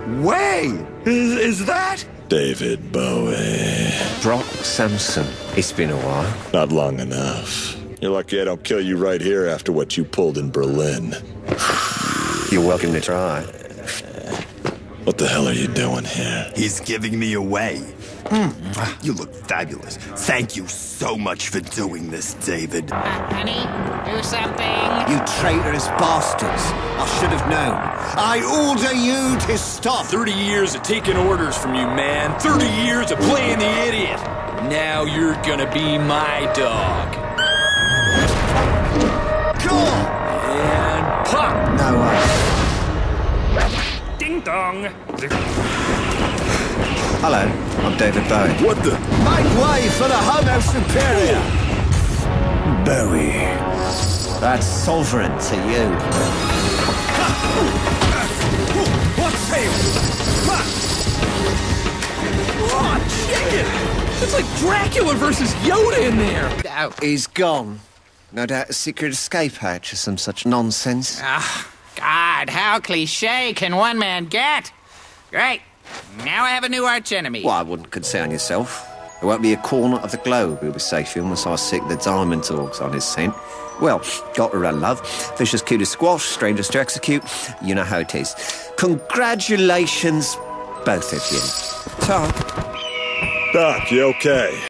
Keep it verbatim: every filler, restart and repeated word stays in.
way! Is, is that? David Bowie. Brock Sampson. It's been a while. Not long enough. You're lucky I don't kill you right here after what you pulled in Berlin. You're welcome to try. What the hell are you doing here? He's giving me away. Mm, you look fabulous. Thank you so much for doing this, David. Uh, honey, do something. You traitorous bastards. I should have known. I order you to stop. Thirty years of taking orders from you, man. Thirty years of playing the idiot. Now you're gonna be my dog. Cool. And pop. No way. Ding dong. Hello, I'm David Bowie. What the? Make way for the Homo Superior. Bowie. That's sovereign to you. What's here? Oh, chicken! It's like Dracula versus Yoda in there. Oh, he's gone. No doubt a secret escape hatch or some such nonsense. Ah, God, how cliche can one man get? Great. Now I have a new arch enemy. Well, I wouldn't concern yourself. There won't be a corner of the globe he'll be safe in once I sick the diamond dogs on his scent. Well, got to run, love. Fishers cute to squash, strangers to execute. You know how it is. Congratulations, both of you. Ta. Doc, you okay?